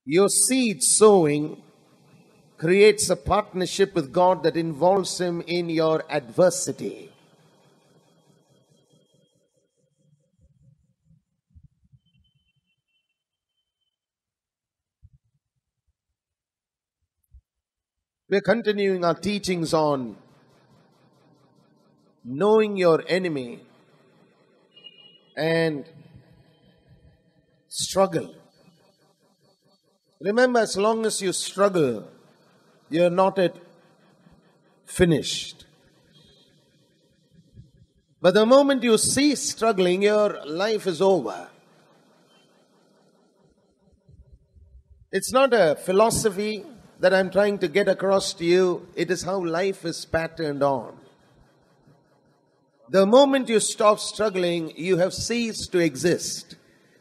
Your seed sowing creates a partnership with God that involves Him in your adversity. We're continuing our teachings on knowing your enemy and struggle. Remember, as long as you struggle, you're not yet finished. But the moment you cease struggling, your life is over. It's not a philosophy that I'm trying to get across to you. It is how life is patterned on. The moment you stop struggling, you have ceased to exist.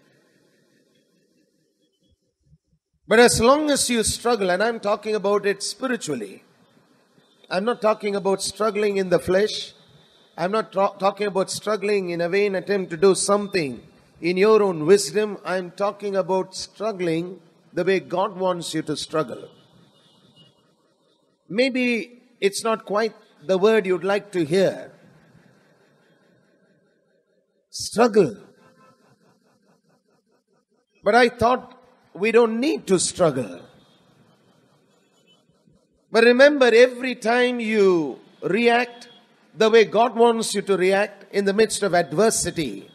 But as long as you struggle, and I'm talking about it spiritually, I'm not talking about struggling in the flesh. I'm not talking about struggling in a vain attempt to do something in your own wisdom. I'm talking about struggling the way God wants you to struggle. Maybe it's not quite the word you'd like to hear. Struggle. But I thought we don't need to struggle. But remember, every time you react the way God wants you to react in the midst of adversity,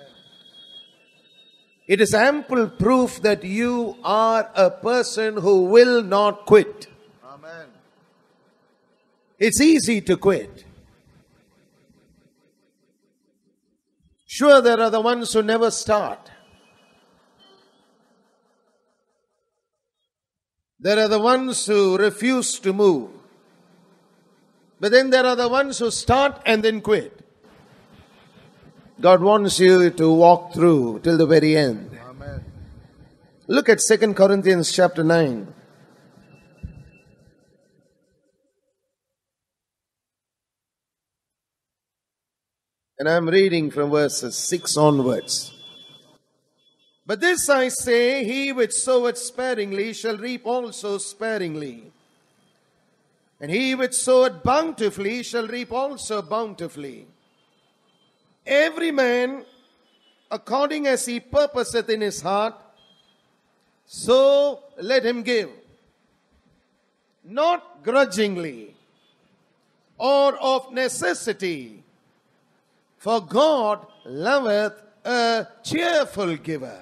it is ample proof that you are a person who will not quit. Amen. It's easy to quit. Sure, there are the ones who never start. There are the ones who refuse to move. But then there are the ones who start and then quit. God wants you to walk through till the very end. Amen. Look at 2 Corinthians chapter 9. And I'm reading from verses 6 onwards. But this I say, he which soweth sparingly shall reap also sparingly. And he which soweth bountifully shall reap also bountifully. Every man, according as he purposeth in his heart, so let him give. Not grudgingly or of necessity, for God loveth a cheerful giver.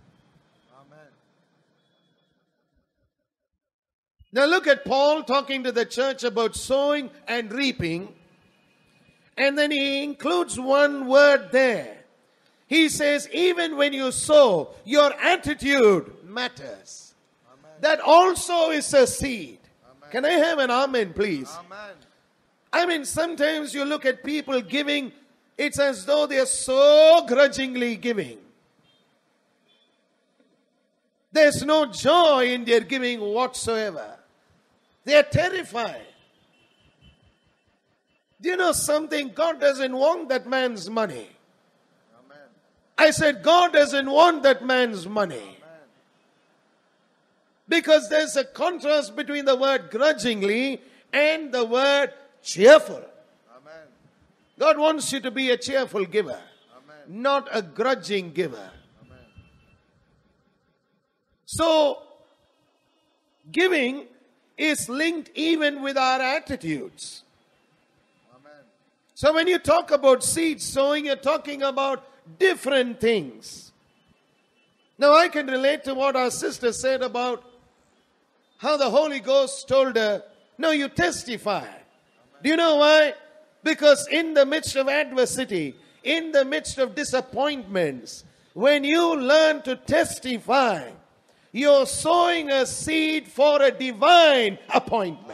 Now look at Paul talking to the church about sowing and reaping. And then he includes one word there. He says, even when you sow, your attitude matters. Amen. That also is a seed. Amen. Can I have an amen, please? Amen. I mean, sometimes you look at people giving, it's as though they are so grudgingly giving. There's no joy in their giving whatsoever. They are terrified. Do you know something? God doesn't want that man's money. Amen. I said, God doesn't want that man's money. Amen. Because there's a contrast between the word grudgingly and the word cheerful. Amen. God wants you to be a cheerful giver, amen, not a grudging giver. Amen. So, giving is linked even with our attitudes. Amen. So when you talk about seed sowing, you're talking about different things. Now I can relate to what our sister said about how the Holy Ghost told her, no, you testify. Amen. Do you know why? Because in the midst of adversity, in the midst of disappointments, when you learn to testify, you're sowing a seed for a divine appointment.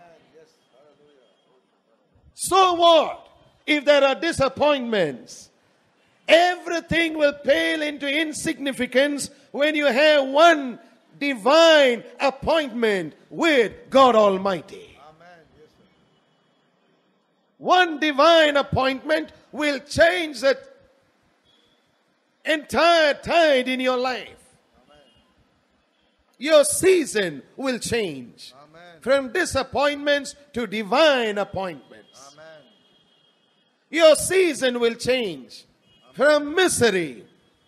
So what if there are disappointments? Everything will pale into insignificance when you have one divine appointment with God Almighty. One divine appointment will change that entire tide in your life. Your season will change. Amen. From disappointments to divine appointments. Amen. Your season will change. From misery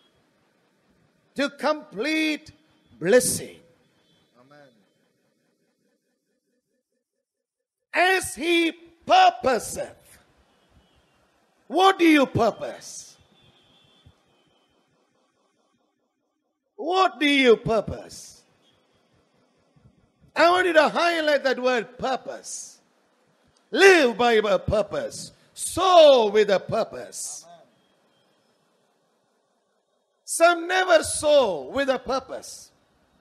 to complete blessing. Amen. As He purposeth. What do you purpose? What do you purpose? I want you to highlight that word purpose. Live by a purpose. Sow with a purpose. Some never sow with a purpose.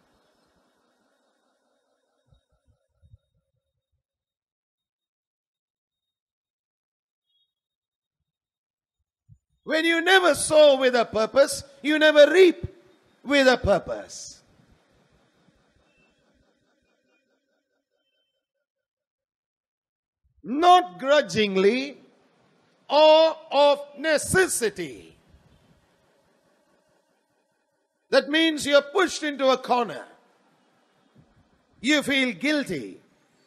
When you never sow with a purpose, you never reap with a purpose. Not grudgingly or of necessity. That means you're pushed into a corner. You feel guilty.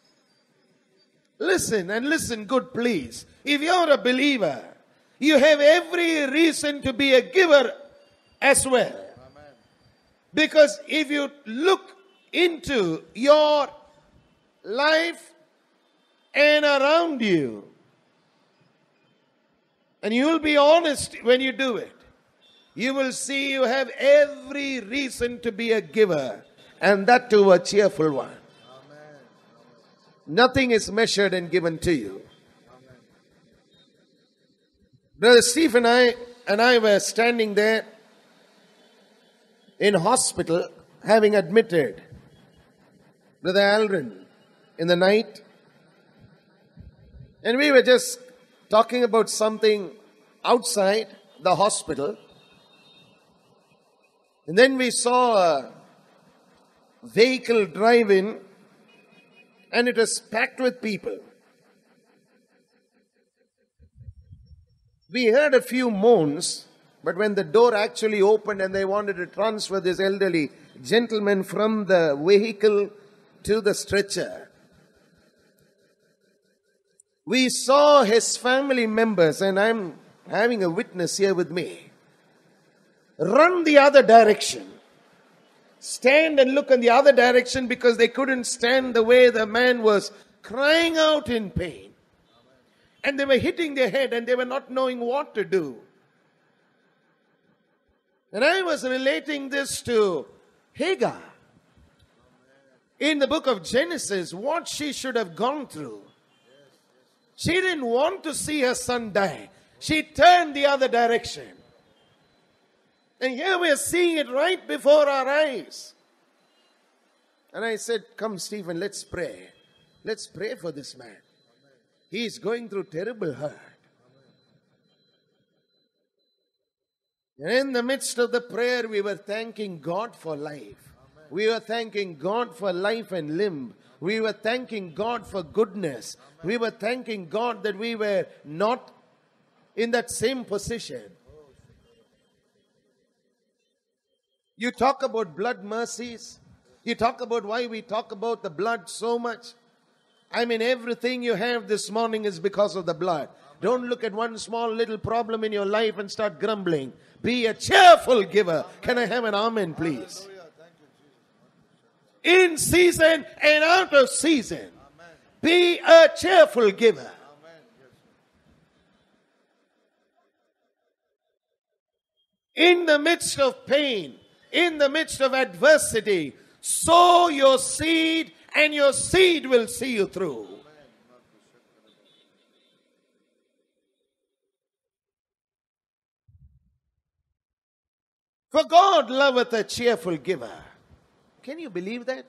Listen and listen good, please. If you're a believer, you have every reason to be a giver as well. Amen. Because if you look into your life and around you, and you'll be honest when you do it, you will see you have every reason to be a giver, and that too a cheerful one. Amen. Nothing is measured and given to you. Amen. Brother Steve and I were standing there in hospital, having admitted Brother Aldrin in the night. And we were just talking about something outside the hospital. And then we saw a vehicle drive in, and it was packed with people. We heard a few moans, but when the door actually opened and they wanted to transfer this elderly gentleman from the vehicle to the stretcher, we saw his family members, and I'm having a witness here with me, run the other direction. Stand and look in the other direction because they couldn't stand the way the man was crying out in pain. And they were hitting their head and they were not knowing what to do. And I was relating this to Hagar. In the book of Genesis, what she should have gone through. She didn't want to see her son die. She turned the other direction. And here we are seeing it right before our eyes. And I said, come Stephen, let's pray. Let's pray for this man. He is going through terrible hurt. And in the midst of the prayer, we were thanking God for life. We were thanking God for life and limb. We were thanking God for goodness. We were thanking God that we were not in that same position. You talk about blood mercies. You talk about why we talk about the blood so much. I mean, everything you have this morning is because of the blood. Don't look at one small little problem in your life and start grumbling. Be a cheerful giver. Can I have an amen, please? In season and out of season. Be a cheerful giver. In the midst of pain, in the midst of adversity, sow your seed and your seed will see you through. For God loveth a cheerful giver. Can you believe that?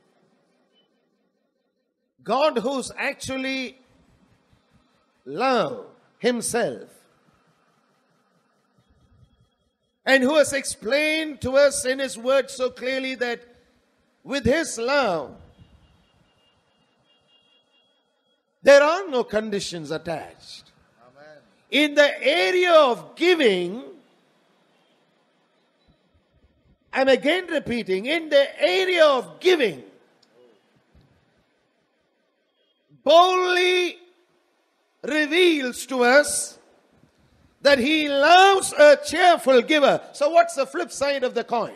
God, who's actually love himself, and who has explained to us in his word so clearly that with his love, there are no conditions attached. Amen. In the area of giving, I'm again repeating, in the area of giving, boldly reveals to us that He loves a cheerful giver. So what's the flip side of the coin?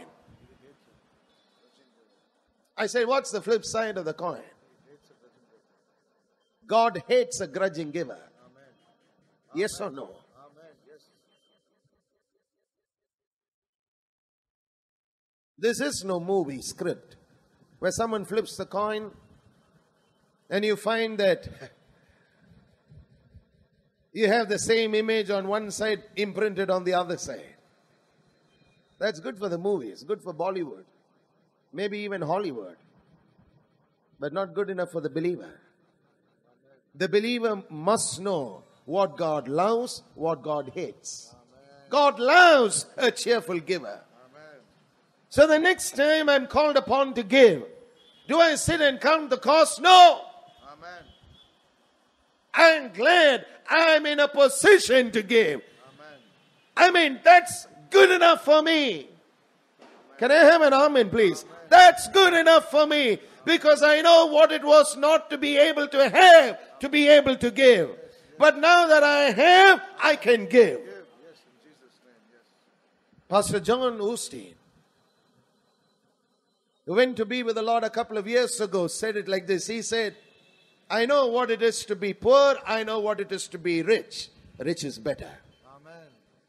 I said, what's the flip side of the coin? God hates a grudging giver. Yes or no? This is no movie script where someone flips the coin and you find that you have the same image on one side imprinted on the other side. That's good for the movies, good for Bollywood, maybe even Hollywood, but not good enough for the believer. The believer must know what God loves, what God hates. God loves a cheerful giver. So the next time I'm called upon to give, do I sit and count the cost? No. Amen. I'm glad I'm in a position to give. Amen. I mean, that's good enough for me. Can I have an amen, please? That's good enough for me because I know what it was not to be able to have, to be able to give. But now that I have, I can give. Yes, in Jesus' name, yes. Pastor John Osteen, who went to be with the Lord a couple of years ago, said it like this. He said, I know what it is to be poor. I know what it is to be rich. Rich is better. Amen.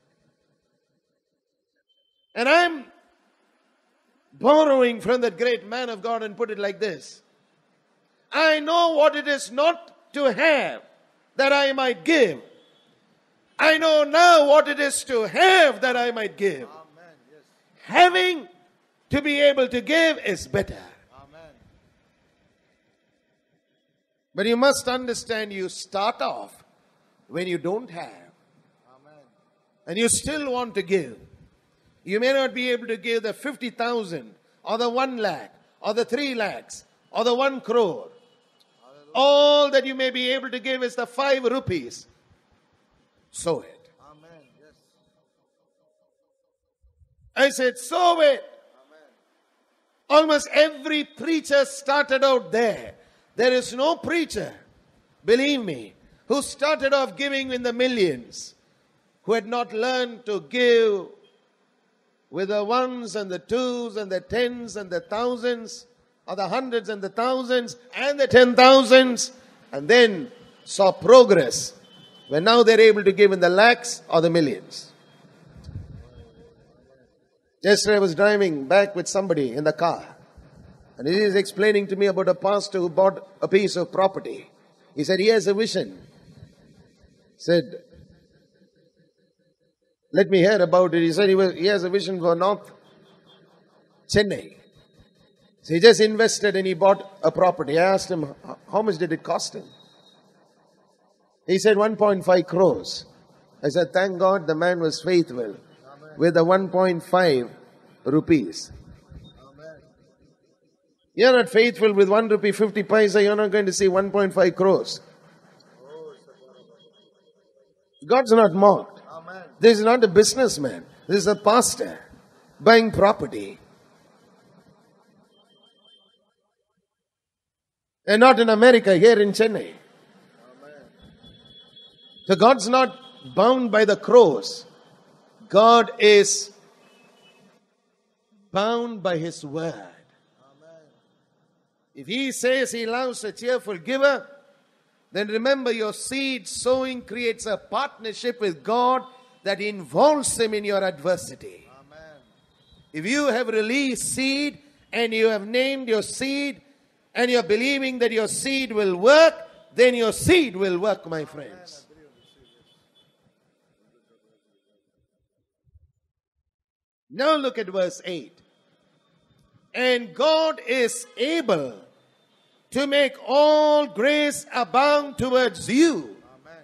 And I'm borrowing from that great man of God and put it like this. I know what it is not to have that I might give. I know now what it is to have that I might give. Amen. Yes. Having to be able to give is better. Amen. But you must understand, you start off when you don't have. Amen. And you still want to give. You may not be able to give the 50,000 or the 1 lakh or the 3 lakhs or the 1 crore. All that you may be able to give is the 5 rupees. Sow it. Amen. Yes. I said, sow it. Almost every preacher started out there. There is no preacher, believe me, who started off giving in the millions, who had not learned to give with the ones and the twos and the tens and the thousands, or the hundreds and the thousands and the 10,000s, and then saw progress when now they're able to give in the lakhs or the millions. Yesterday I was driving back with somebody in the car, and he is explaining to me about a pastor who bought a piece of property. He said he has a vision. He said, let me hear about it. He said he has a vision for North Chennai. So he just invested and he bought a property. I asked him, how much did it cost him? He said 1.5 crores. I said, thank God the man was faithful with the 1.5 rupees. Amen. You're not faithful with 1 rupee 50 paisa, you're not going to see 1.5 crores. God's not mocked. Amen. This is not a businessman. This is a pastor buying property. And not in America, here in Chennai. Amen. So God's not bound by the crores. God is bound by His word. Amen. If He says He loves a cheerful giver, then remember your seed sowing creates a partnership with God that involves Him in your adversity. Amen. If you have released seed and you have named your seed and you're believing that your seed will work, then your seed will work, my friends. Now look at verse 8. And God is able to make all grace abound towards you. Amen.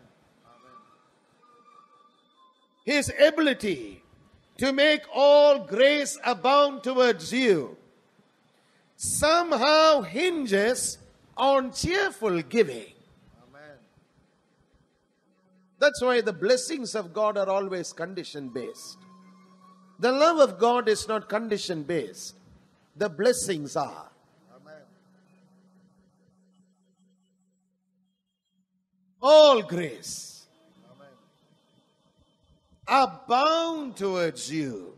His ability to make all grace abound towards you somehow hinges on cheerful giving. Amen. That's why the blessings of God are always condition based. The love of God is not condition based. The blessings are. Amen. All grace Amen. abound towards you.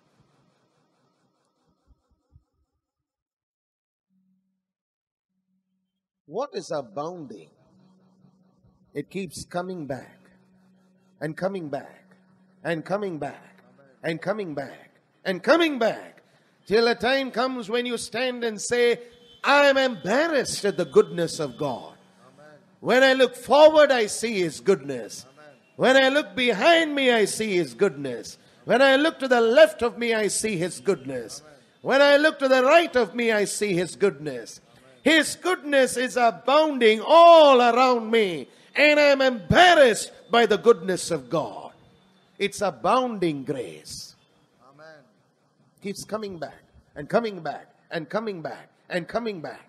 What is abounding? It keeps coming back and coming back and coming back and coming back and coming back till a time comes when you stand and say, I am embarrassed at the goodness of God. Amen. When I look forward, I see His goodness. Amen. When I look behind me, I see His goodness. When I look to the left of me, I see His goodness. When I look to the right of me, I see His goodness. His goodness is abounding all around me, and I am embarrassed by the goodness of God. It's abounding grace. Amen. Keeps coming back and coming back and coming back and coming back.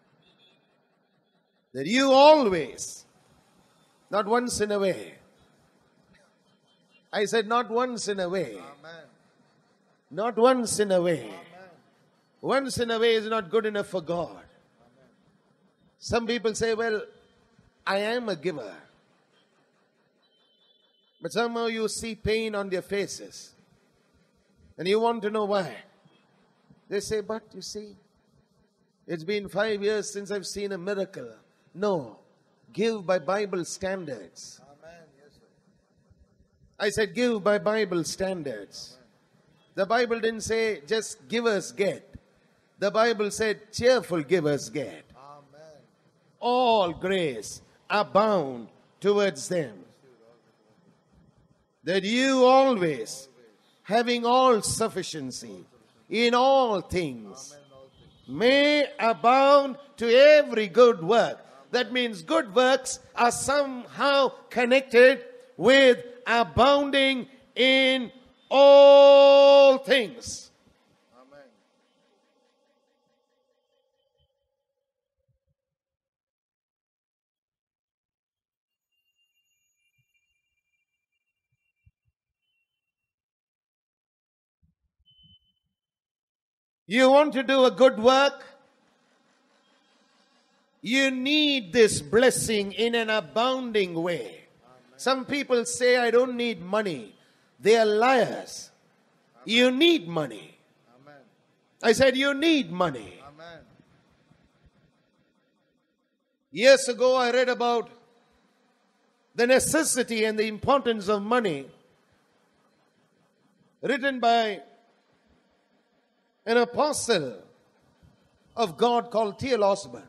That you always, not once in a way. I said not once in a way. Amen. Not once in a way. Amen. Once in a way is not good enough for God. Some people say, well, I am a giver. But somehow you see pain on their faces. And you want to know why. They say, but you see, it's been 5 years since I've seen a miracle. No, give by Bible standards. Amen. Yes, sir. I said, give by Bible standards. The Bible didn't say just givers get. The Bible said cheerful givers get. Amen. All grace abound towards them. That you always, having all sufficiency in all things, may abound to every good work. That means good works are somehow connected with abounding in all things. Amen. You want to do a good work? You need this blessing in an abounding way. Some people say, I don't need money. They are liars. You need money. Amen. I said, you need money. Amen. Years ago, I read about the necessity and the importance of money, written by an apostle of God called T.L. Osborne.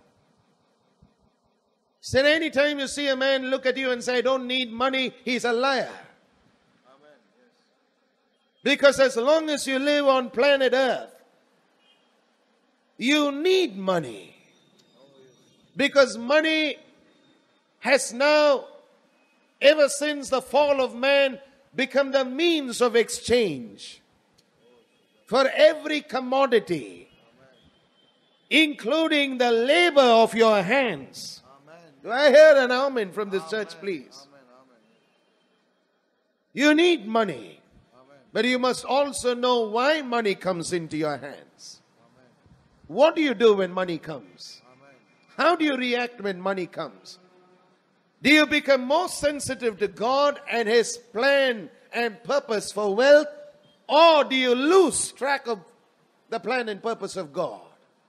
Said anytime you see a man look at you and say, I don't need money, he's a liar. Amen. Yes. Because as long as you live on planet Earth, you need money. Because money has now, ever since the fall of man, become the means of exchange for every commodity, including the labor of your hands. Amen. Do I hear an amen from this church, please? Amen. Amen. You need money, Amen. but you must also know why money comes into your hands. Amen. What do you do when money comes? Amen. How do you react when money comes? Do you become more sensitive to God and His plan and purpose for wealth? Or do you lose track of the plan and purpose of God?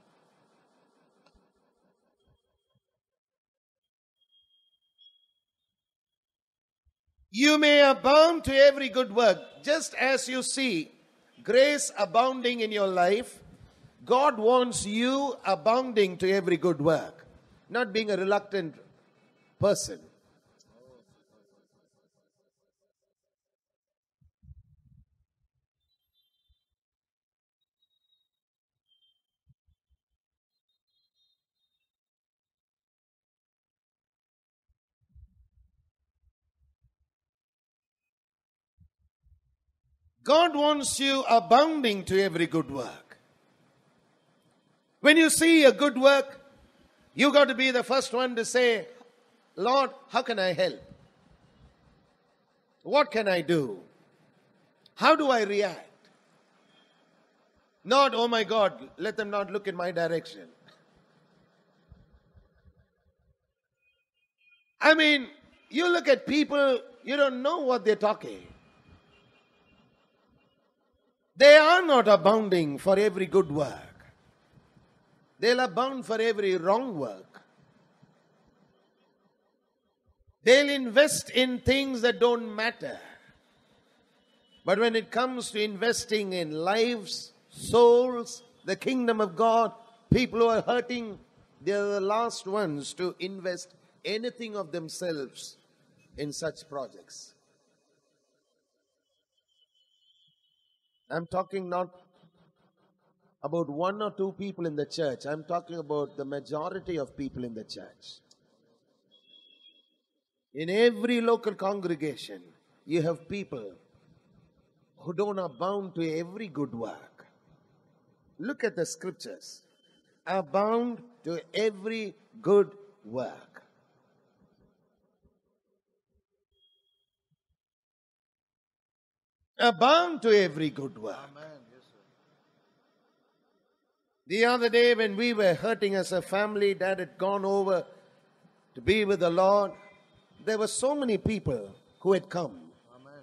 You may abound to every good work. Just as you see grace abounding in your life, God wants you abounding to every good work. Not being a reluctant person. God wants you abounding to every good work. When you see a good work, you got to be the first one to say, Lord, how can I help? What can I do? How do I react? Not, oh my God, let them not look in my direction. I mean, you look at people, you don't know what they're talking. They are not abounding for every good work. They'll abound for every wrong work. They'll invest in things that don't matter. But when it comes to investing in lives, souls, the kingdom of God, people who are hurting, they're the last ones to invest anything of themselves in such projects. I'm talking not about one or two people in the church. I'm talking about the majority of people in the church. In every local congregation, you have people who don't abound to every good work. Look at the scriptures. Abound to every good work. Abound to every good work. Amen. Yes, sir. The other day when we were hurting as a family, Dad had gone over to be with the Lord. There were so many people who had come. Amen.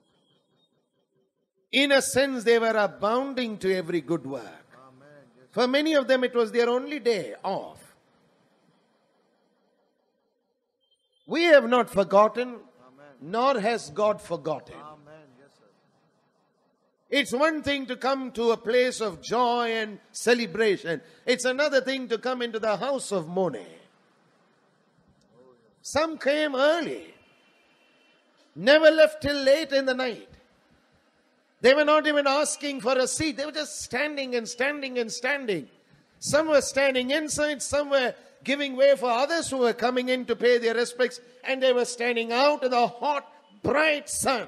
In a sense, they were abounding to every good work. Amen. Yes. For many of them, it was their only day off. We have not forgotten, Amen. nor has God forgotten. Amen. Yes, sir. It's one thing to come to a place of joy and celebration. It's another thing to come into the house of mourning. Some came early, never left till late in the night. They were not even asking for a seat. They were just standing and standing and standing. Some were standing inside, some were giving way for others who were coming in to pay their respects, and they were standing out in the hot, bright sun.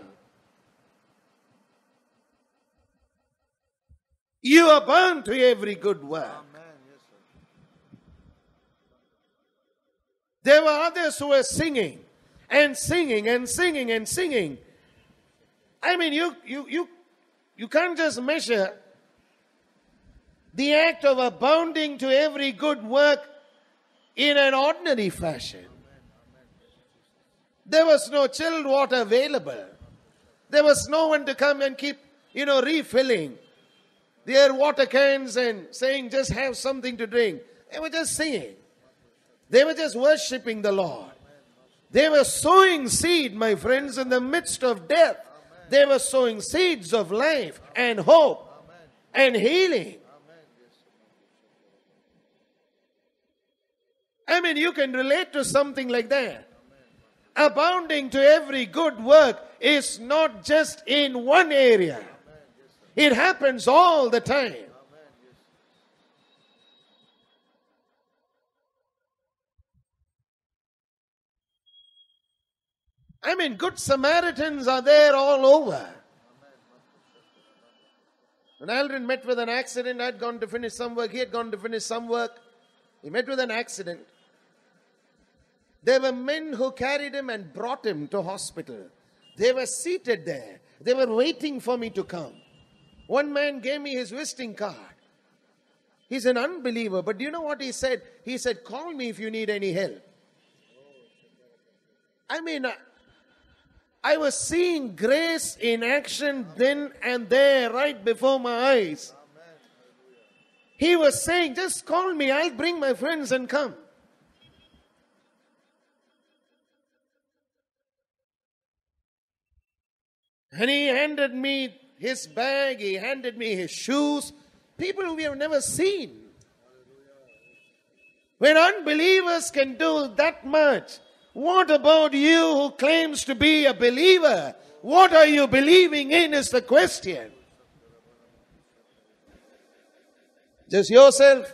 You are bound to every good work. Amen. Yes, sir. There were others who were singing and singing and singing and singing. I mean, you can't just measure the act of abounding to every good work in an ordinary fashion. There was no chilled water available. There was no one to come and keep, refilling their water cans and saying, just have something to drink. They were just singing. They were just worshiping the Lord. They were sowing seed, my friends, in the midst of death. They were sowing seeds of life and hope and healing. I mean, you can relate to something like that. Abounding to every good work is not just in one area. It happens all the time. I mean, good Samaritans are there all over. When Aldrin met with an accident, I'd gone to finish some work. He had gone to finish some work. He met with an accident. There were men who carried him and brought him to hospital. They were seated there. They were waiting for me to come. One man gave me his visiting card. He's an unbeliever, but do you know what he said? He said, call me if you need any help. I mean, I was seeing grace in action then and there right before my eyes. He was saying, just call me, I'll bring my friends and come. And he handed me his bag, he handed me his shoes. People who we have never seen. When unbelievers can do that much, what about you who claims to be a believer? What are you believing in is the question. Just yourself?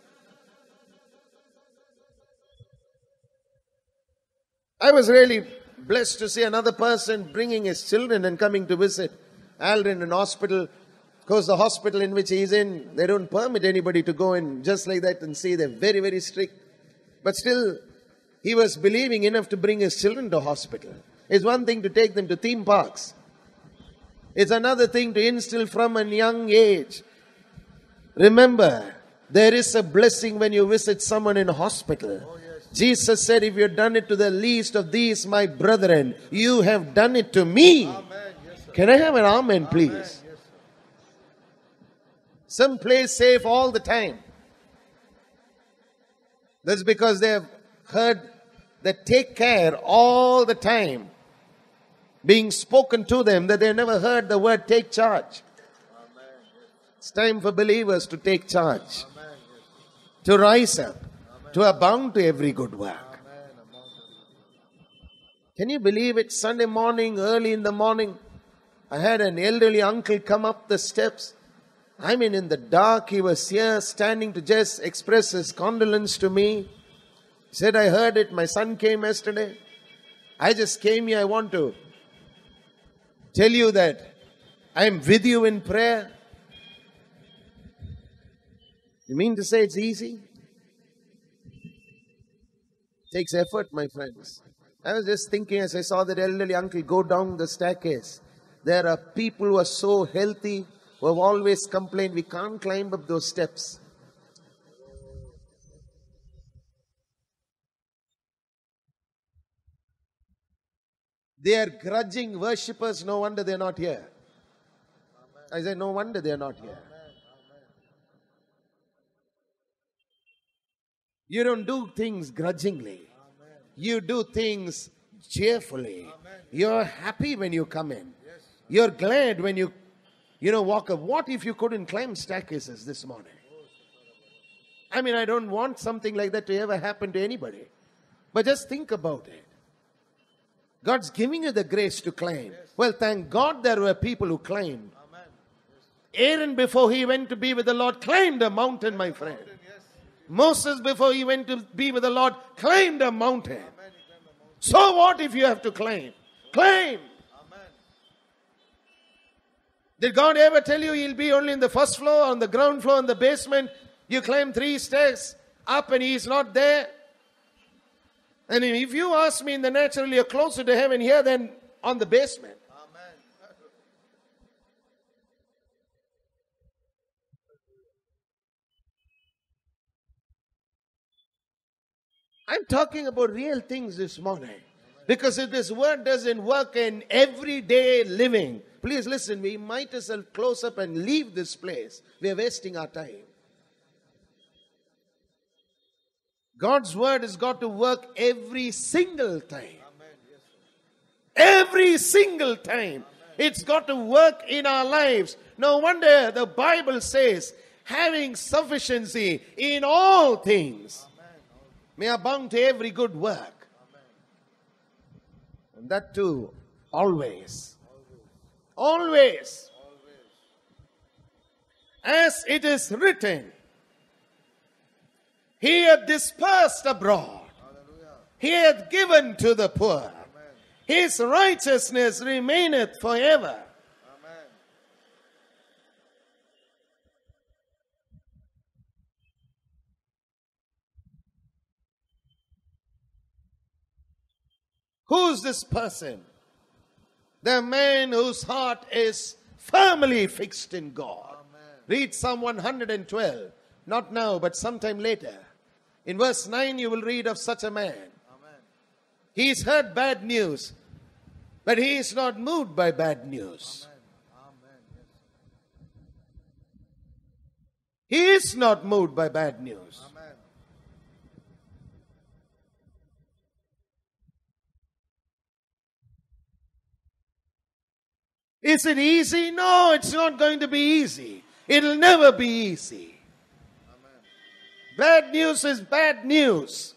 I was really blessed to see another person bringing his children and coming to visit Aldrin in hospital. Of course, the hospital in which he's in, they don't permit anybody to go in just like that and see. They're very, very strict. But still, he was believing enough to bring his children to hospital. It's one thing to take them to theme parks. It's another thing to instill from a young age Remember, there is a blessing when you visit someone in a hospital. Jesus said, if you've done it to the least of these, my brethren, you have done it to me. Amen. Yes, sir. Can I have an amen, please? Yes, sir. Some play safe all the time. That's because they have heard that take care all the time being spoken to them, that they never heard the word take charge. Amen. It's time for believers to take charge, Amen. to rise up, to abound to every good work. Amen. Amen. Can you believe it? Sunday morning, early in the morning, I had an elderly uncle come up the steps. I mean, in the dark, he was here standing to just express his condolence to me. He said, I heard it. My son came yesterday. I just came here. I want to tell you that I am with you in prayer. You mean to say it's easy? It takes effort, my friends. I was just thinking as I saw that elderly uncle go down the staircase. There are people who are so healthy, who have always complained, we can't climb up those steps. They are grudging worshippers, no wonder they're not here. I say, no wonder they're not here. You don't do things grudgingly. You do things cheerfully. You're happy when you come in. You're glad when you walk up. What if you couldn't climb staircases this morning? I mean, I don't want something like that to ever happen to anybody. But just think about it. God's giving you the grace to climb. Well, thank God there were people who climbed. Aaron, before he went to be with the Lord, climbed a mountain, my friend. Moses, before he went to be with the Lord, climbed a mountain. So what if you have to climb? Climb! Did God ever tell you He'll be only in the first floor, on the ground floor, in the basement? You climb 3 stairs up and He's not there. And if you ask me in the natural, you're closer to heaven here than on the basement. I'm talking about real things this morning. Because if this word doesn't work in everyday living, please listen, we might as well close up and leave this place. We are wasting our time. God's word has got to work every single time. Every single time. It's got to work in our lives. No wonder the Bible says, having sufficiency in all things, may abound to every good work. And that too, always. Always. As it is written, He hath dispersed abroad. He hath given to the poor. His righteousness remaineth forever. Who's this person? The man whose heart is firmly fixed in God. Read Psalm 112. Not now, but sometime later. In verse 9, you will read of such a man. He's heard bad news, but he is not moved by bad news. He is not moved by bad news. Is it easy? No, it's not going to be easy. It'll never be easy. Bad news is bad news.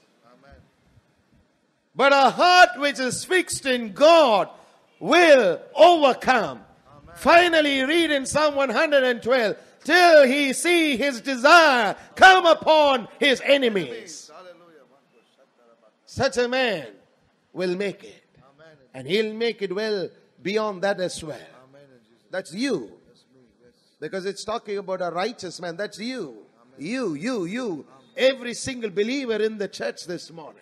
But a heart which is fixed in God will overcome. Finally, read in Psalm 112, till he see his desire come upon his enemies. Such a man will make it. And he'll make it well beyond that as well. That's you. Because it's talking about a righteous man. That's you. You. Every single believer in the church this morning.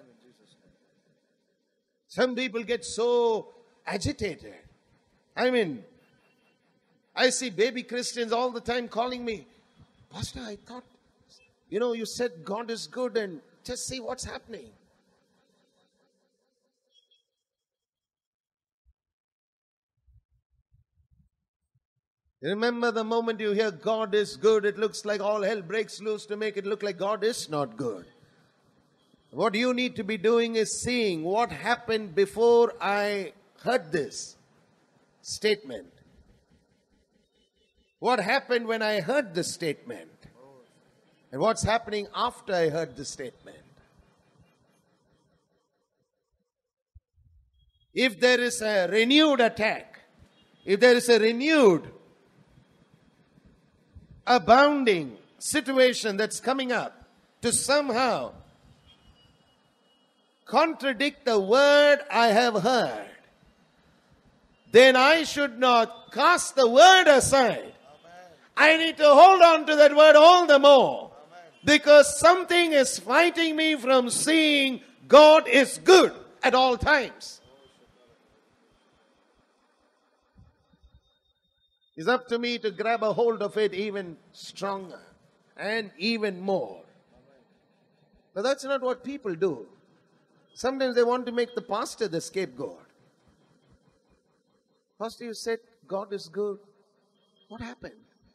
Some people get so agitated. I mean, I see baby Christians all the time calling me. Pastor, I thought, you said God is good and just see what's happening. Remember, the moment you hear God is good, it looks like all hell breaks loose to make it look like God is not good. What you need to be doing is seeing what happened before I heard this statement. What happened when I heard this statement? And what's happening after I heard the statement? If there is a renewed attack, if there is a renewed abounding situation that's coming up to somehow contradict the word I have heard, then I should not cast the word aside. I need to hold on to that word all the more, because something is fighting me from seeing God is good at all times. It's up to me to grab a hold of it even stronger and even more. But that's not what people do. Sometimes they want to make the pastor the scapegoat. Pastor, you said God is good. What happened?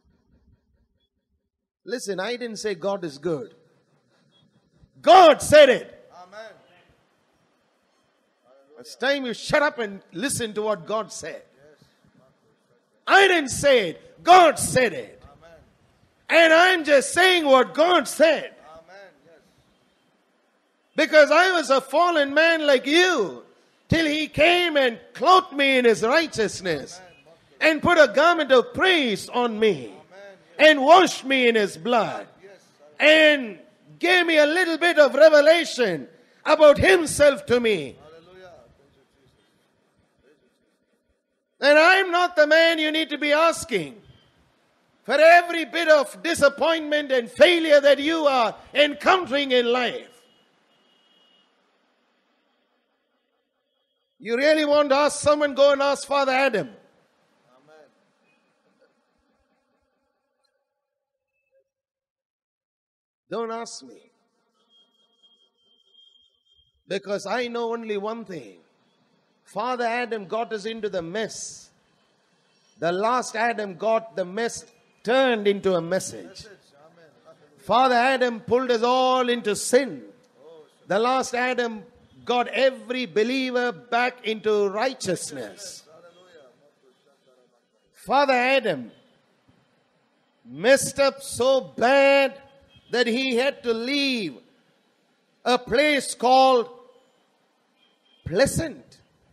Listen, I didn't say God is good. God said it. Amen. It's time you shut up and listen to what God said. I didn't say it. God said it. Amen. And I'm just saying what God said. Amen. Yes. Because I was a fallen man like you, till He came and clothed me in His righteousness and put a garment of praise on me and washed me in His blood and gave me a little bit of revelation about Himself to me. Hallelujah. And I'm not the man you need to be asking for every bit of disappointment and failure that you are encountering in life. You really want to ask someone, go and ask Father Adam. Amen. Don't ask me. Because I know only one thing. Father Adam got us into the mess. The last Adam got the mess turned into a message. Father Adam pulled us all into sin. The last Adam got every believer back into righteousness. Father Adam messed up so bad that he had to leave a place called Pleasant.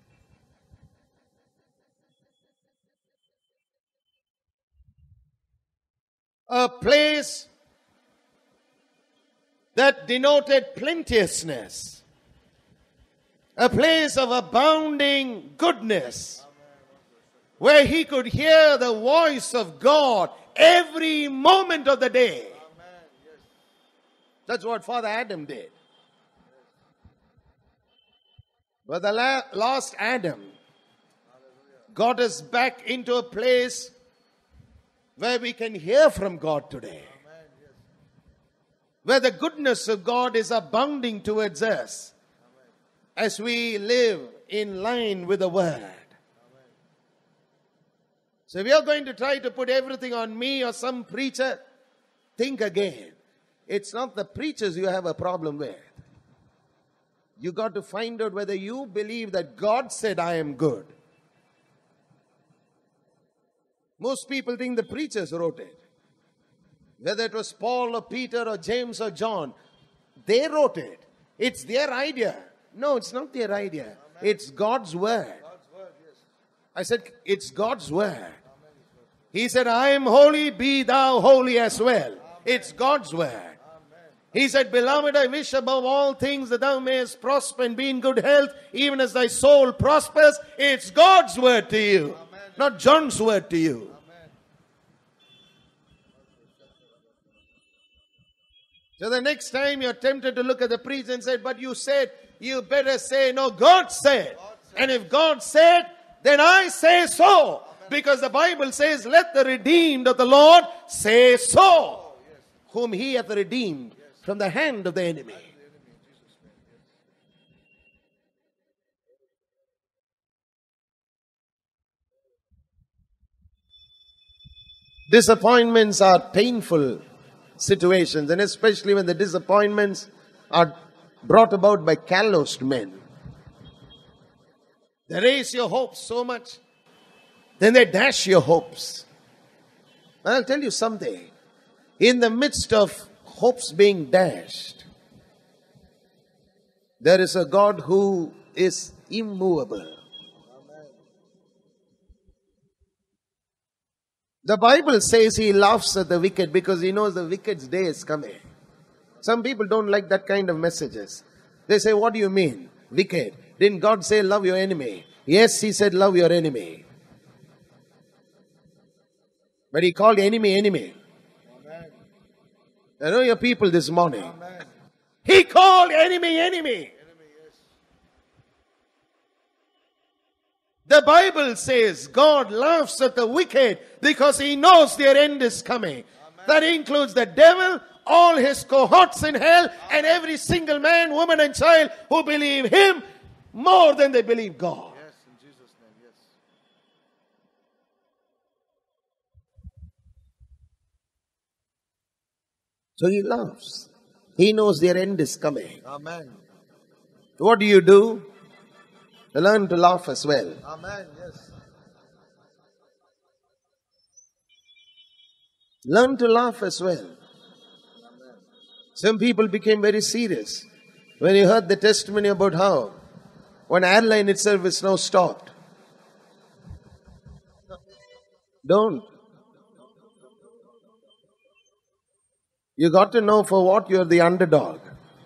A place that denoted plenteousness. A place of abounding goodness. Where he could hear the voice of God every moment of the day. That's what Father Adam did. But the last Adam got us back into a place where we can hear from God today. Where the goodness of God is abounding towards us as we live in line with the Word. So if you're going to try to put everything on me or some preacher, think again. It's not the preachers you have a problem with. You got to find out whether you believe that God said, I am good. Most people think the preachers wrote it. Whether it was Paul or Peter or James or John, they wrote it. It's their idea. No, it's not their idea. Amen. It's God's word. God's word, yes. I said, it's God's word. Amen. He said, I am holy, be thou holy as well. Amen. It's God's word. Amen. He said, beloved, I wish above all things that thou mayest prosper and be in good health, even as thy soul prospers. It's God's word to you, amen, not John's word to you. Amen. So the next time you're tempted to look at the priest and say, but you said, you better say, no, God said. And if God said, then I say so. Amen. Because the Bible says, let the redeemed of the Lord say so. Yes. whom he hath redeemed from the hand of the enemy. Disappointments are painful situations, and especially when the disappointments are brought about by calloused men. They raise your hopes so much, then they dash your hopes. I'll tell you something. In the midst of hopes being dashed, there is a God who is immovable. The Bible says he laughs at the wicked because he knows the wicked's day is coming. Some people don't like that kind of messages. They say, what do you mean? Wicked. Didn't God say love your enemy? Yes, he said love your enemy. But he called enemy, enemy. Amen. I know your people this morning. Amen. He called enemy, enemy. Enemy, yes. The Bible says God laughs at the wicked because he knows their end is coming. That includes the devil, all his cohorts in hell, and every single man, woman, and child who believe him more than they believe God. Yes, in Jesus' name, yes. So he laughs. He knows their end is coming. Amen. What do? You learn to laugh as well. Amen, yes. Learn to laugh as well. Some people became very serious when you heard the testimony about how one airline itself is now stopped. Don't. You got to know for what you're the underdog.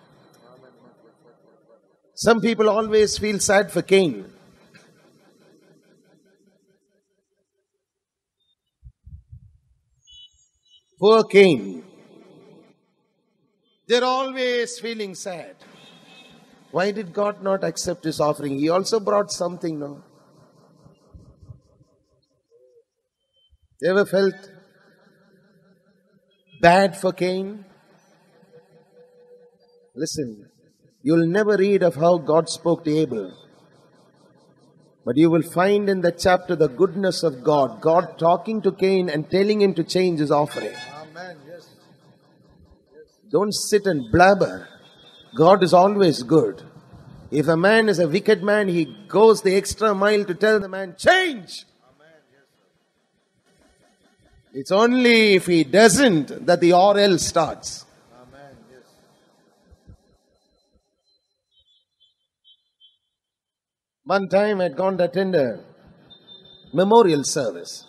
Some people always feel sad for Cain. Poor Cain. They're always feeling sad. Why did God not accept his offering? He also brought something, no? You ever felt bad for Cain? Listen, you'll never read of how God spoke to Abel. But you will find in that chapter the goodness of God. God talking to Cain and telling him to change his offering. Amen, yes. Don't sit and blabber. God is always good. If a man is a wicked man, he goes the extra mile to tell the man, change. Amen, yes. It's only if he doesn't that the or else starts. Amen, yes. One time I'd gone to attend a memorial service.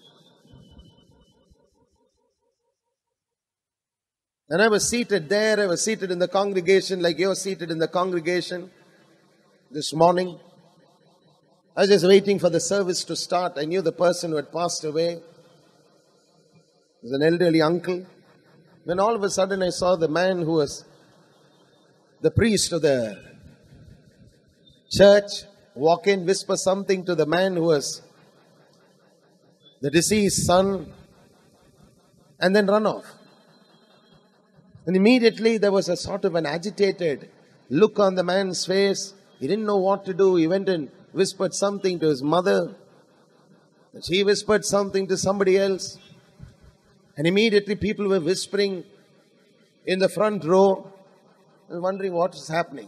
And I was seated there, I was seated in the congregation like you're seated in the congregation this morning. I was just waiting for the service to start. I knew the person who had passed away. It was an elderly uncle. Then all of a sudden I saw the man who was the priest of the church walk in, whisper something to the man who was the deceased son, and then run off. And immediately there was a sort of an agitated look on the man's face. He didn't know what to do. He went and whispered something to his mother. And she whispered something to somebody else. And immediately people were whispering in the front row and wondering what is happening.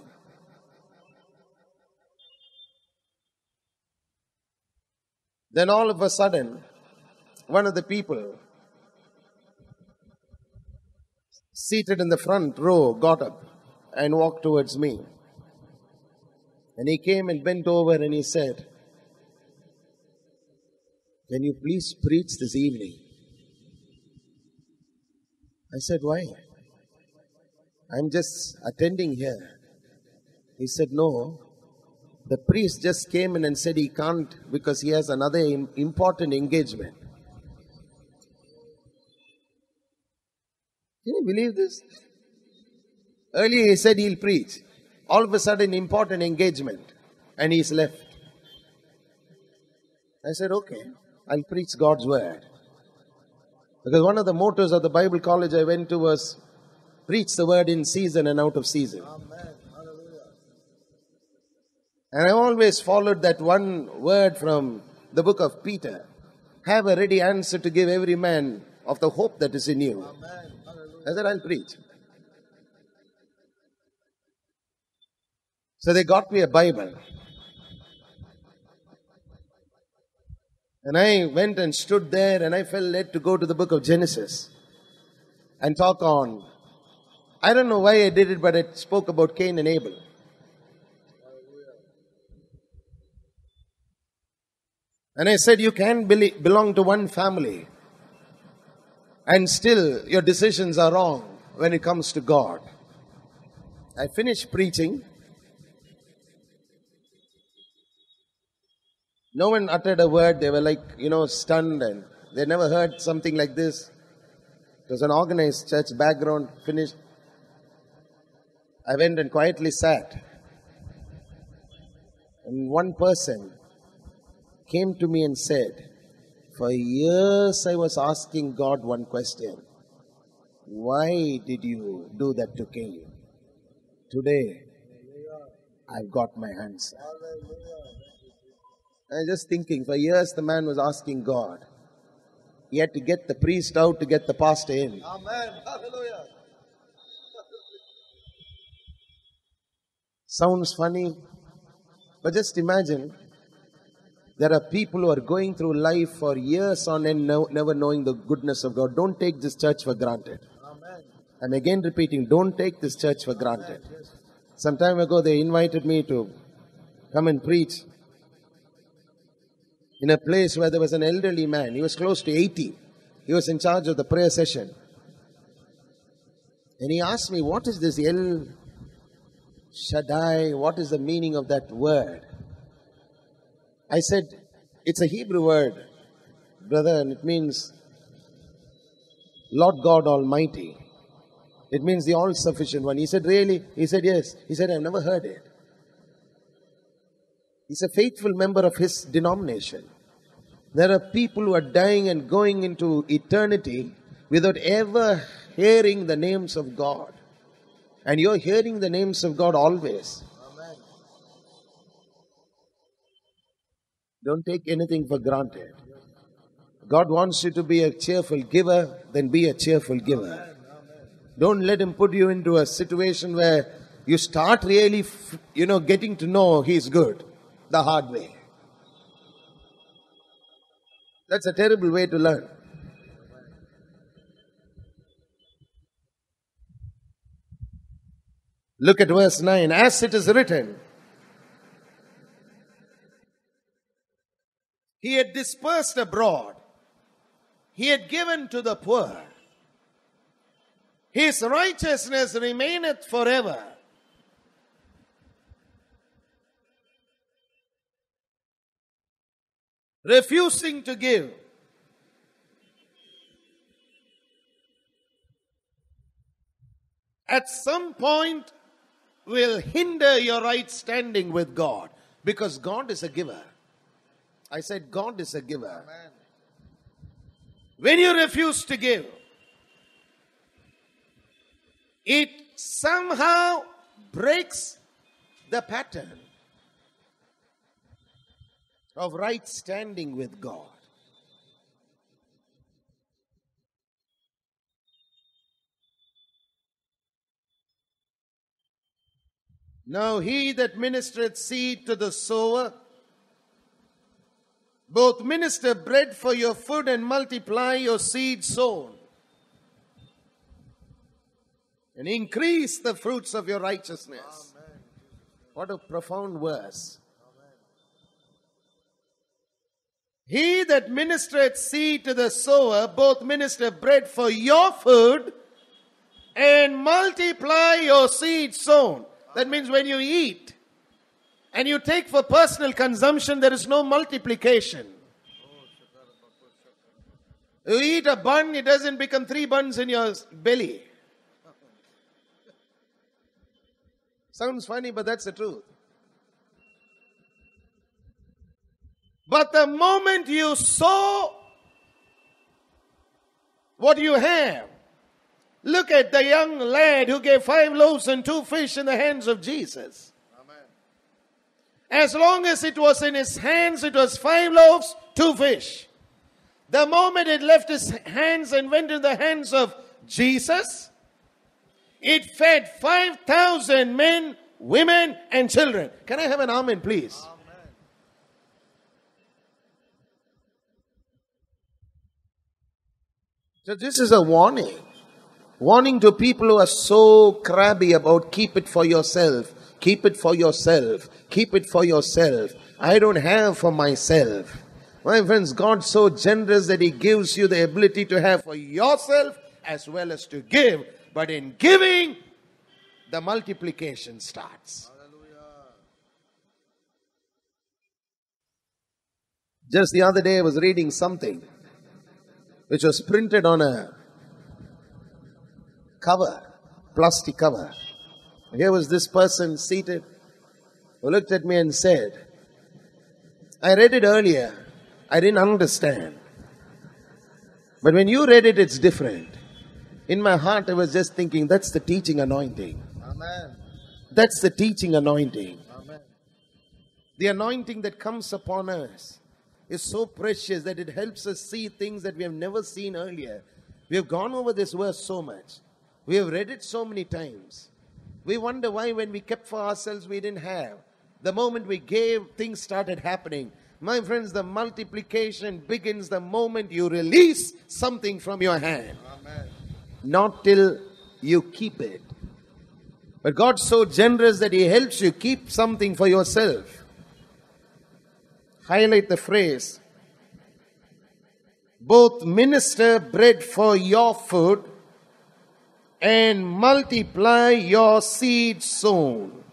Then all of a sudden, one of the people seated in the front row got up and walked towards me. And he came and bent over and he said, "Can you please preach this evening?" I said, "Why?" "I'm just attending here." He said, "No, the priest just came in and said he can't because he has another important engagement." Can you believe this? Earlier he said he'll preach. All of a sudden, important engagement. And he's left. I said, "Okay, I'll preach God's word." Because one of the mottos of the Bible college I went to was preach the word in season and out of season. Amen. Hallelujah. And I always followed that one word from the book of Peter. Have a ready answer to give every man of the hope that is in you. Amen. Hallelujah. I said, I'll preach. So they got me a Bible. And I went and stood there and I felt led to go to the book of Genesis and talk on. I don't know why I did it, but it spoke about Cain and Abel. And I said, you can belong to one family and still your decisions are wrong when it comes to God. I finished preaching. No one uttered a word. They were like, stunned, and they never heard something like this. It was an organized church background. Finished. I went and quietly sat. And one person came to me and said, for years I was asking God one question. Why did you do that to Cain? Today, I've got my answer. I was just thinking, for years the man was asking God. He had to get the priest out to get the pastor in. Amen. Hallelujah. Sounds funny, but just imagine, there are people who are going through life for years on end, never knowing the goodness of God. Don't take this church for granted. Amen. I'm again repeating, don't take this church for granted. Yes. Some time ago, they invited me to come and preach in a place where there was an elderly man. He was close to 80. He was in charge of the prayer session. And he asked me, what is this El Shaddai? What is the meaning of that word? I said, it's a Hebrew word, brother, and it means Lord God Almighty. It means the all-sufficient one. He said, really? He said, yes. He said, I've never heard it. He's a faithful member of his denomination. There are people who are dying and going into eternity without ever hearing the names of God. And you're hearing the names of God always. Amen. Don't take anything for granted. God wants you to be a cheerful giver, then be a cheerful giver. Don't let Him put you into a situation where you start really, getting to know He's good the hard way. That's a terrible way to learn. Look at verse 9. As it is written, He had dispersed abroad. He had given to the poor. His righteousness remaineth forever. Refusing to give. At some point will hinder your right standing with God, because God is a giver. I said God is a giver. Amen. When you refuse to give, it somehow breaks the pattern of right standing with God. Now he that ministereth seed to the sower, both minister bread for your food and multiply your seed sown, and increase the fruits of your righteousness. Amen. What a profound verse. He that ministereth seed to the sower, both minister bread for your food and multiply your seed sown. That means when you eat and you take for personal consumption, there is no multiplication. You eat a bun, it doesn't become 3 buns in your belly. Sounds funny, but that's the truth. But the moment you sow what you have. Look at the young lad who gave 5 loaves and 2 fish in the hands of Jesus. Amen. As long as it was in his hands, it was 5 loaves, 2 fish. The moment it left his hands and went in the hands of Jesus, it fed 5,000 men, women, and children. Can I have an amen, please? Amen. So this is a warning. Warning to people who are so crabby about keep it for yourself. Keep it for yourself. Keep it for yourself. I don't have for myself. My friends, God's so generous that He gives you the ability to have for yourself as well as to give. But in giving, the multiplication starts. Hallelujah. Just the other day I was reading something which was printed on a cover, plastic cover. Here was this person seated who looked at me and said, I read it earlier, I didn't understand. But when you read it, it's different. In my heart, I was just thinking, that's the teaching anointing. Amen. That's the teaching anointing. Amen. The anointing that comes upon us is so precious that it helps us see things that we have never seen earlier. We have gone over this verse so much. We have read it so many times. We wonder why when we kept for ourselves we didn't have. The moment we gave, things started happening. My friends, the multiplication begins the moment you release something from your hand. Amen. Not till you keep it. But God's so generous that He helps you keep something for yourself. Highlight the phrase, both minister bread for your food and multiply your seed sown.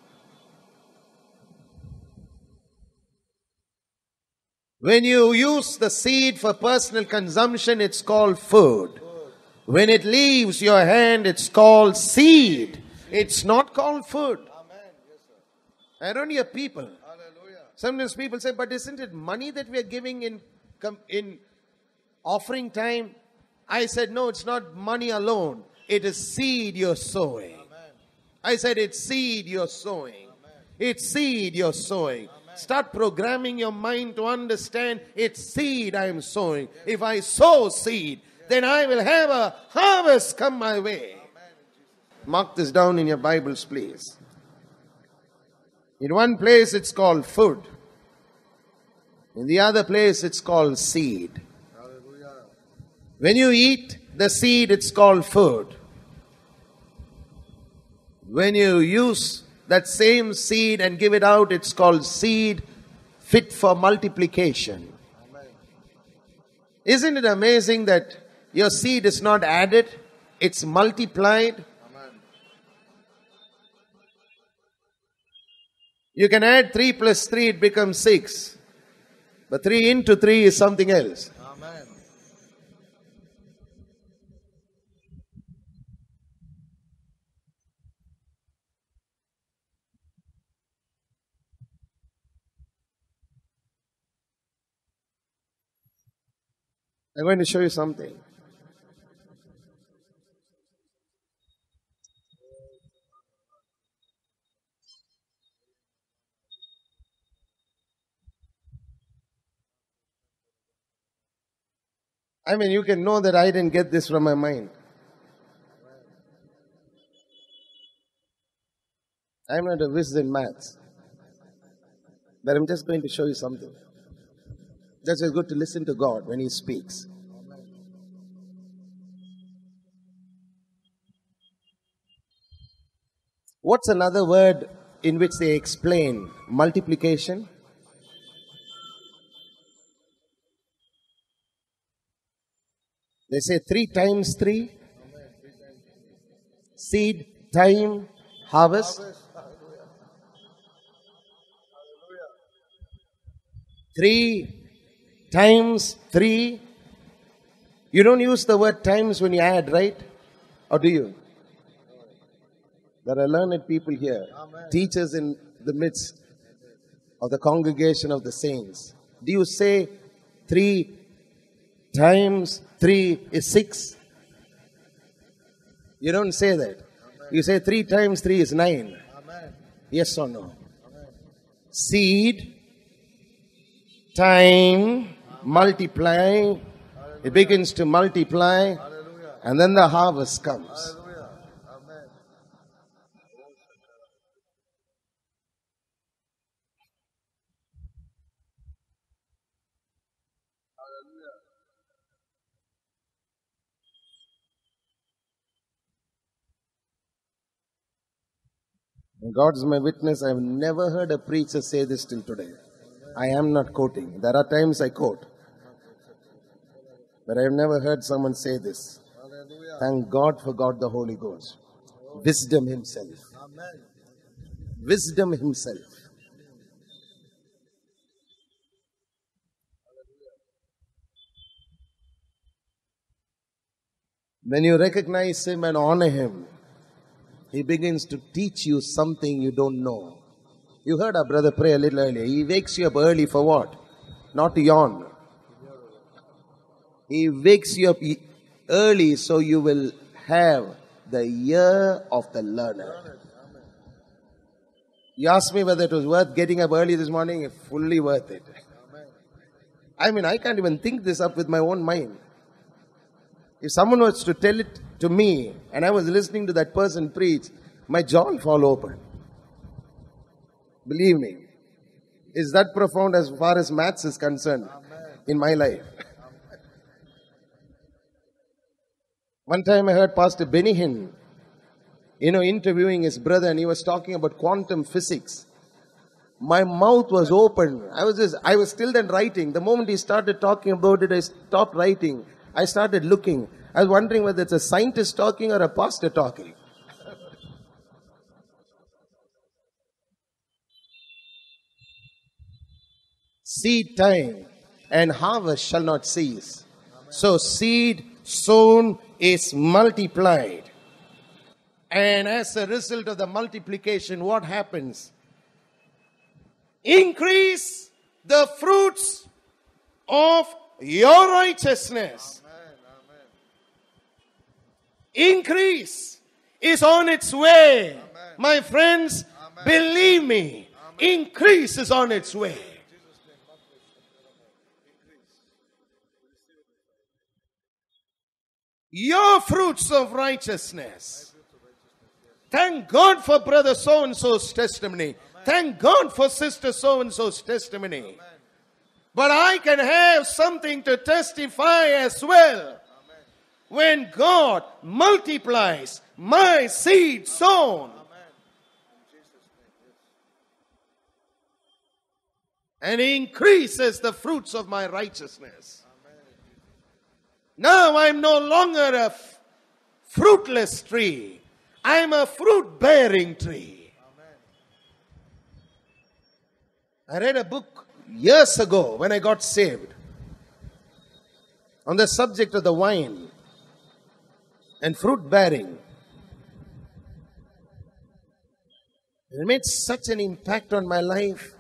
When you use the seed for personal consumption, it's called food. When it leaves your hand, it's called seed. It's not called food. Amen. Yes, sir. I don't hear people. Hallelujah. Sometimes people say, but isn't it money that we are giving in offering time? I said, no, it's not money alone. It is seed you're sowing. Amen. I said, it's seed you're sowing. Amen. It's seed you're sowing. Amen. Start programming your mind to understand it's seed I am sowing. If I sow seed, then I will have a harvest come my way. Mark this down in your Bibles, please. In one place it's called food. In the other place it's called seed. Hallelujah. When you eat the seed, it's called food. When you use that same seed and give it out, it's called seed fit for multiplication. Amen. Isn't it amazing that your seed is not added, it's multiplied? Amen. You can add 3 plus 3, it becomes 6. But 3 into 3 is something else. Amen. I'm going to show you something. I mean, you can know that I didn't get this from my mind. I'm not a whiz in maths. But I'm just going to show you something. That's why it's good to listen to God when He speaks. What's another word in which they explain multiplication? They say 3 times 3. Seed, time, harvest. 3 times 3. You don't use the word times when you add, right? Or do you? There are learned people here, teachers in the midst of the congregation of the saints. Do you say 3 times 3 is 6? You don't say that. You say 3 times 3 is 9. Amen. Yes or no? Seed, time, multiply. It begins to multiply. Hallelujah. And then the harvest comes. Hallelujah. Amen. Hallelujah. And God is my witness. I have never heard a preacher say this till today. I am not quoting. There are times I quote. But I have never heard someone say this. Hallelujah. Thank God for God the Holy Ghost. Wisdom Himself. Amen. Wisdom Himself. When you recognize Him and honor Him, He begins to teach you something you don't know. You heard our brother pray a little earlier. He wakes you up early for what? Not to yawn. He wakes you up early so you will have the ear of the learner. You asked me whether it was worth getting up early this morning. It's fully worth it. I mean, I can't even think this up with my own mind. If someone was to tell it to me and I was listening to that person preach, my jaw will fall open. Believe me. It's that profound as far as maths is concerned in my life. One time I heard Pastor Benny Hinn, interviewing his brother, and he was talking about quantum physics. My mouth was open. I was still then writing. The moment he started talking about it, I stopped writing. I started looking. I was wondering whether it's a scientist talking or a pastor talking. Seed time and harvest shall not cease. So seed sown is multiplied. And as a result of the multiplication, what happens? Increase the fruits of your righteousness. Increase is on its way. My friends, believe me, increase is on its way. Your fruits of righteousness. Thank God for brother so-and-so's testimony. Thank God for sister so-and-so's testimony. But I can have something to testify as well. When God multiplies my seed sown. And increases the fruits of my righteousness. Now I'm no longer a fruitless tree. I'm a fruit-bearing tree. I read a book years ago when I got saved on the subject of the vine and fruit-bearing. It made such an impact on my life.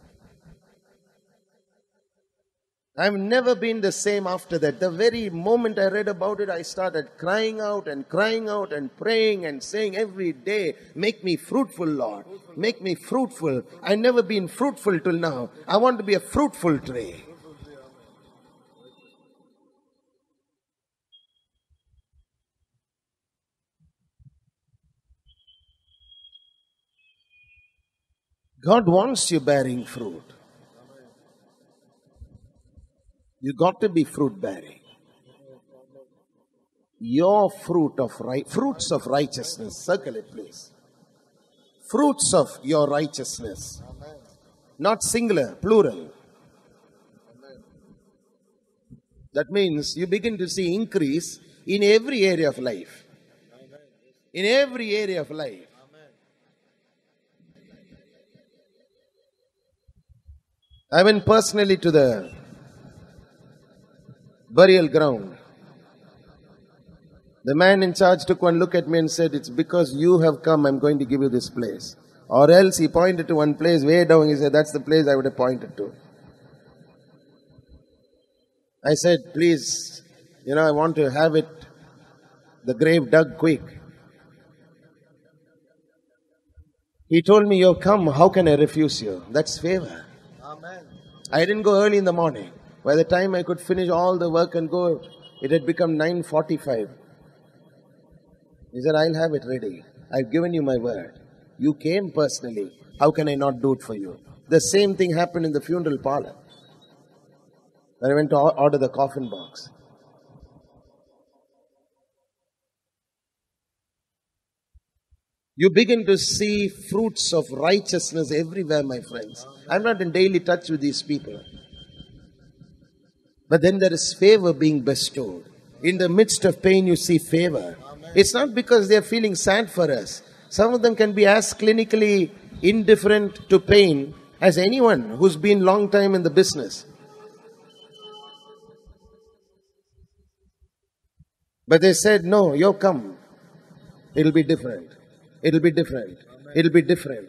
I've never been the same after that. The very moment I read about it, I started crying out and praying and saying every day, make me fruitful, Lord. Make me fruitful. I've never been fruitful till now. I want to be a fruitful tree. God wants you bearing fruit. You got to be fruit bearing. Your fruits of righteousness. Circle it, please. Fruits of your righteousness. Not singular, plural. That means you begin to see increase in every area of life. In every area of life. I went personally to the burial ground. The man in charge took one look at me and said, it's because you have come, I'm going to give you this place. Or else he pointed to one place way down. He said, that's the place I would have pointed to. I said, please, I want to have the grave dug quick. He told me, "You've come, how can I refuse you?" That's favor. Amen. I didn't go early in the morning. By the time I could finish all the work and go, it had become 9:45. He said, "I'll have it ready. I've given you my word. You came personally. How can I not do it for you?" The same thing happened in the funeral parlor. When I went to order the coffin box. You begin to see fruits of righteousness everywhere, my friends. I'm not in daily touch with these people. But then there is favor being bestowed. In the midst of pain, you see favor. It's not because they're feeling sad for us. Some of them can be as clinically indifferent to pain as anyone who's been long time in the business. But they said, "No, you come. It'll be different. It'll be different. It'll be different."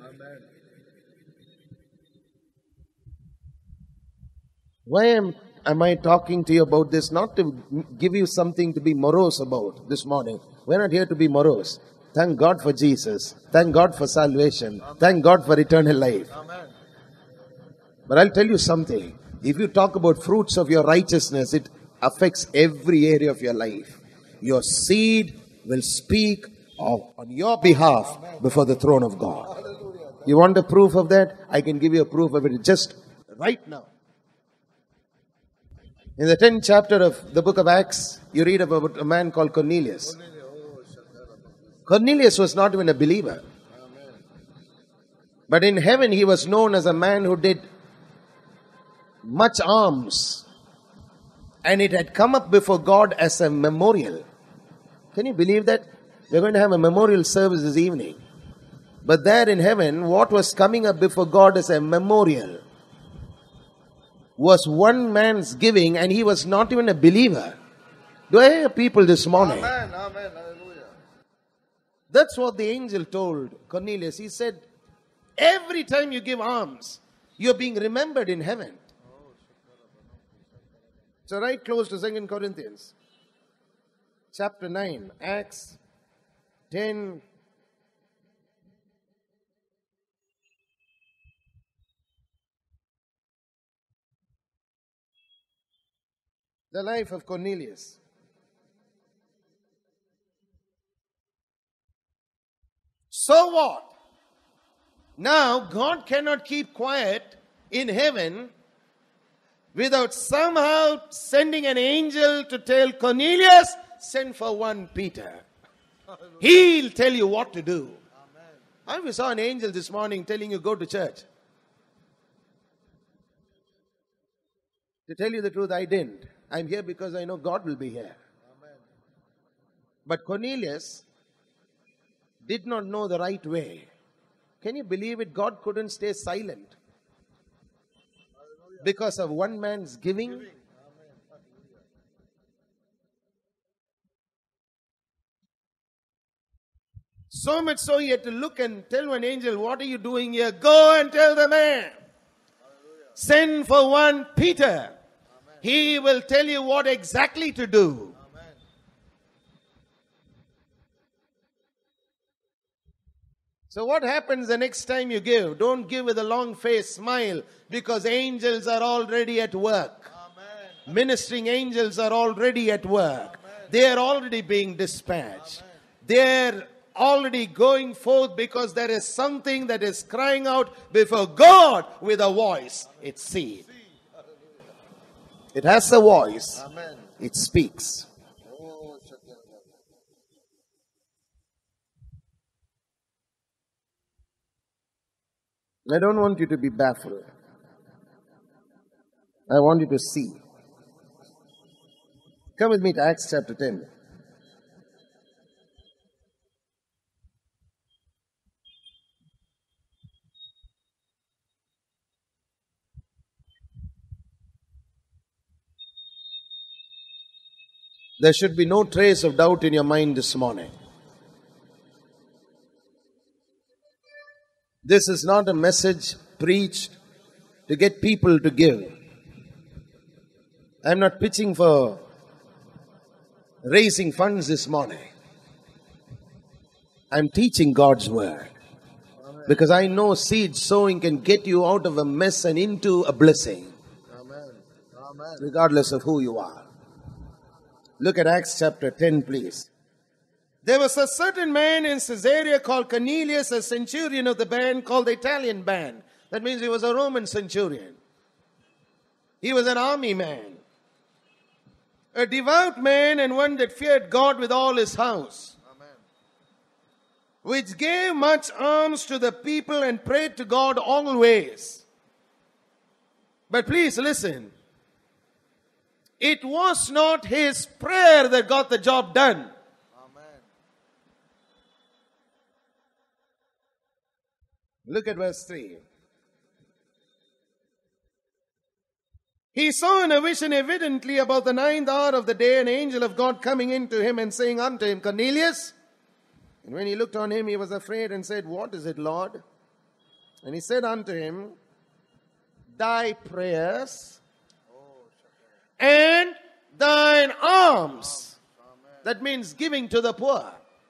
Why am I talking to you about this? Not to give you something to be morose about this morning. We're not here to be morose. Thank God for Jesus. Thank God for salvation. Thank God for eternal life. Amen. But I'll tell you something. If you talk about fruits of your righteousness, it affects every area of your life. Your seed will speak on your behalf before the throne of God. You want a proof of that? I can give you a proof of it just right now. In the 10th chapter of the book of Acts, you read about a man called Cornelius. Cornelius was not even a believer. But in heaven, he was known as a man who did much alms. And it had come up before God as a memorial. Can you believe that? We're going to have a memorial service this evening. But there in heaven, what was coming up before God as a memorial was one man's giving, and he was not even a believer. Do I hear people this morning? Amen. Amen. Hallelujah. That's what the angel told Cornelius. He said, every time you give alms, you're being remembered in heaven. So right close to 2 Corinthians, chapter 9, Acts 10. The life of Cornelius. So what? Now, God cannot keep quiet in heaven without somehow sending an angel to tell Cornelius, send for one Peter. He'll tell you what to do. I saw an angel this morning telling you go to church. To tell you the truth, I didn't. I'm here because I know God will be here. But Cornelius did not know the right way. Can you believe it? God couldn't stay silent because of one man's giving. So much so he had to look and tell one angel, what are you doing here? Go and tell the man. Send for one Peter. He will tell you what exactly to do. So what happens the next time you give? Don't give with a long face smile, because angels are already at work. Amen. Ministering angels are already at work. Amen. They are already being dispatched. Amen. They're already going forth because there is something that is crying out before God with a voice. It's seed. It has a voice. Amen. It speaks. I don't want you to be baffled. I want you to see. Come with me to Acts chapter 10. There should be no trace of doubt in your mind this morning. This is not a message preached to get people to give. I'm not pitching for raising funds this morning. I'm teaching God's word. Amen. Because I know seed sowing can get you out of a mess and into a blessing. Amen. Amen. Regardless of who you are. Look at Acts chapter 10, please. There was a certain man in Caesarea called Cornelius, a centurion of the band called the Italian band. That means he was a Roman centurion. He was an army man. A devout man and one that feared God with all his house. Amen. Which gave much alms to the people and prayed to God always. But please listen. It was not his prayer that got the job done. Amen. Look at verse 3. He saw in a vision evidently about the 9th hour of the day an angel of God coming into him and saying unto him, Cornelius. And when he looked on him, he was afraid and said, What is it, Lord? And he said unto him, Thy prayers and thine alms. That means giving to the poor.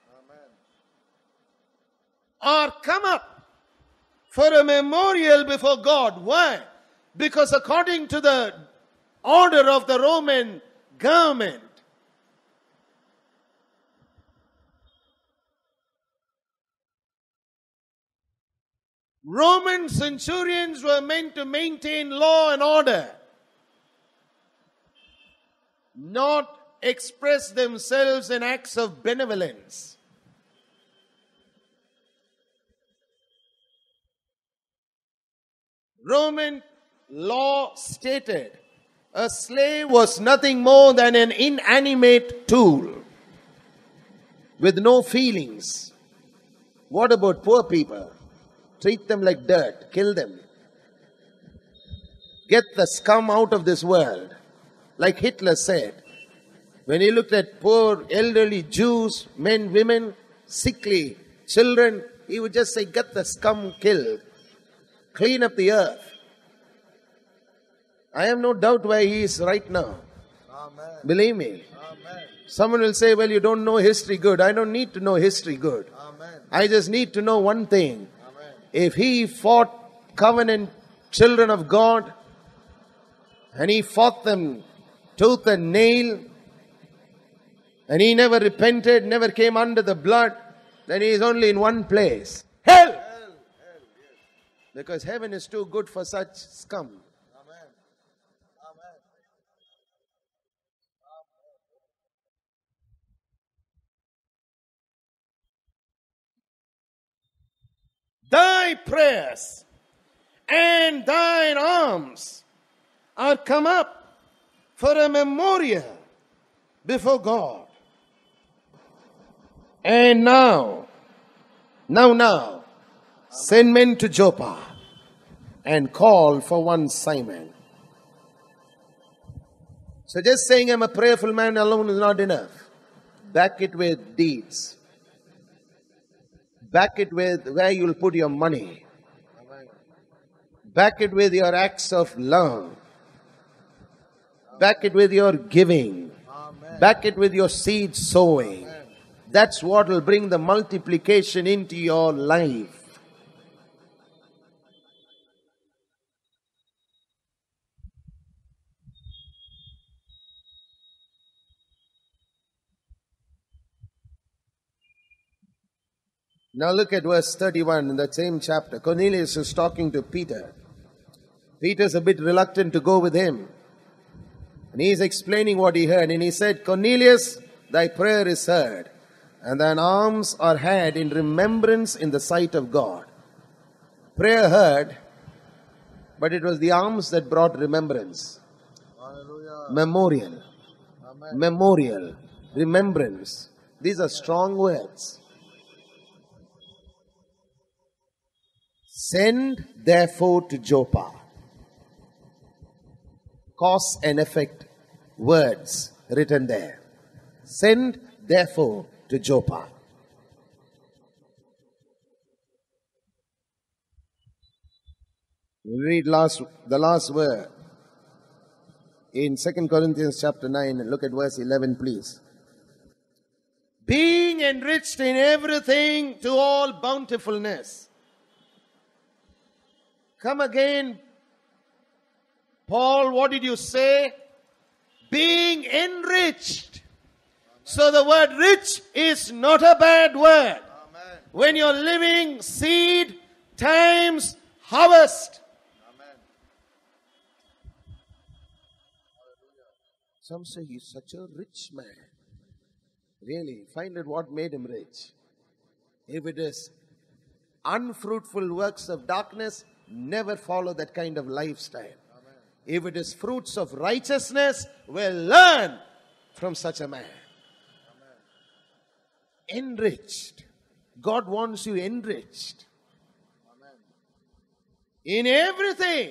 Are come up for a memorial before God. Why? Because according to the order of the Roman government, Roman centurions were meant to maintain law and order, not express themselves in acts of benevolence. Roman law stated a slave was nothing more than an inanimate tool with no feelings. What about poor people? Treat them like dirt, kill them. Get the scum out of this world. Like Hitler said, when he looked at poor elderly Jews, men, women, sickly children, he would just say, get the scum killed. Clean up the earth. I have no doubt where he is right now. Amen. Believe me. Amen. Someone will say, well, you don't know history good. I don't need to know history good. Amen. I just need to know one thing. Amen. If he fought covenant children of God, and he fought them tooth and nail, and he never repented, never came under the blood, then he is only in one place. Hell! Yes. Because heaven is too good for such scum. Amen. Amen. Thy prayers and thine alms are come up for a memorial before God. And now, send men to Joppa and call for one Simon. So just saying I'm a prayerful man alone is not enough. Back it with deeds. Back it with where you'll put your money. Amen. Back it with your acts of love. Back it with your giving. Amen. Back it with your seed sowing. Amen. That's what will bring the multiplication into your life. Now look at verse 31 in that same chapter. Cornelius is talking to Peter. Peter's a bit reluctant to go with him. And he is explaining what he heard. And he said, Cornelius, thy prayer is heard, and thine alms are had in remembrance in the sight of God. Prayer heard, but it was the alms that brought remembrance. Hallelujah. Memorial. Amen. Memorial. Remembrance. These are strong words. Send therefore to Joppa. Cause and effect words written there. Send therefore to Joppa. We'll read the last word in 2 Corinthians chapter 9 and look at verse 11 please. Being enriched in everything to all bountifulness, Come again. Paul, what did you say? Being enriched. So the word rich is not a bad word. Amen. When you're living seed times harvest. Amen. Some say he's such a rich man. Really, find out what made him rich. If it is unfruitful works of darkness, never follow that kind of lifestyle. Amen. If it is fruits of righteousness, well, learn from such a man. Amen. Enriched. God wants you enriched. Amen. In everything.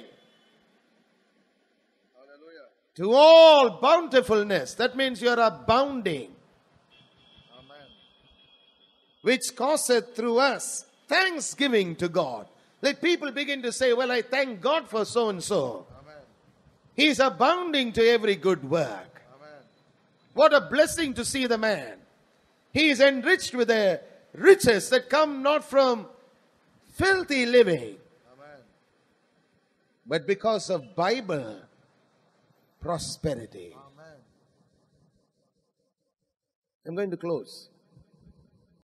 Hallelujah. To all bountifulness. That means you are abounding. Amen. Which causeth through us thanksgiving to God. Let people begin to say, well, I thank God for so and so. Amen. He is abounding to every good work. Amen. What a blessing to see the man. He is enriched with the riches that come not from filthy living, Amen. but because of Bible prosperity. Amen. I'm going to close.